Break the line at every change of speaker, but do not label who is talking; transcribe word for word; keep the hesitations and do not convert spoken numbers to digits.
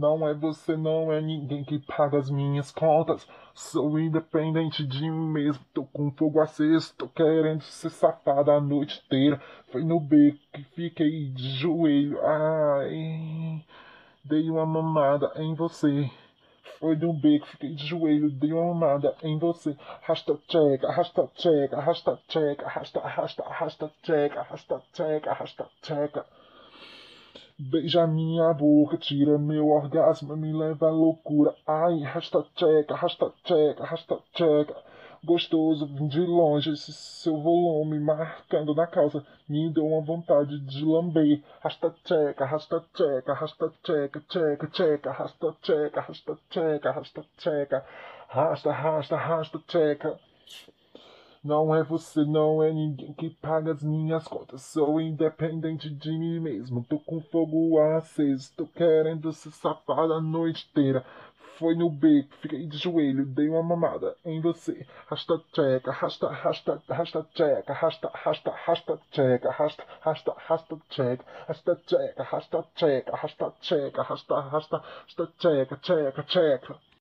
Não é você, não é ninguém que paga as minhas contas. Sou independente de mim mesmo, tô com fogo aceso, tô querendo ser safado a noite inteira. Foi no beco que fiquei de joelho, ai, dei uma mamada em você. Foi no beco, fiquei de joelho, dei uma mamada em você. Arrasta tcheca, arrasta tcheca, arrasta tcheca, arrasta, arrasta, arrasta tcheca, arrasta tcheca, arrasta tcheca. Beija minha boca, tira meu orgasmo, me leva à loucura. Ai, rasta tcheca, rasta tcheca, rasta tcheca. Gostoso, vim de longe, esse seu volume marcando na calça. Me deu uma vontade de lamber. Rasta tcheca, rasta tcheca, rasta tcheca, tcheca, tcheca, rasta tcheca, rasta tcheca, rasta tcheca. Rasta, rasta, rasta tcheca. Não é você, não é ninguém que paga as minhas contas. Sou independente de mim mesmo. Tô com fogo aceso, tô querendo ser safado a noite inteira. Foi no beco, fiquei de joelho, dei uma mamada em você. Rasta tcheca, rasta, rasta, rasta tcheca, rasta, rasta, rasta tcheca, rasta, rasta, rasta tcheca, rasta tcheca, rasta tcheca, rasta tcheca, rasta, rasta, rasta tcheca, tcheca, tcheca.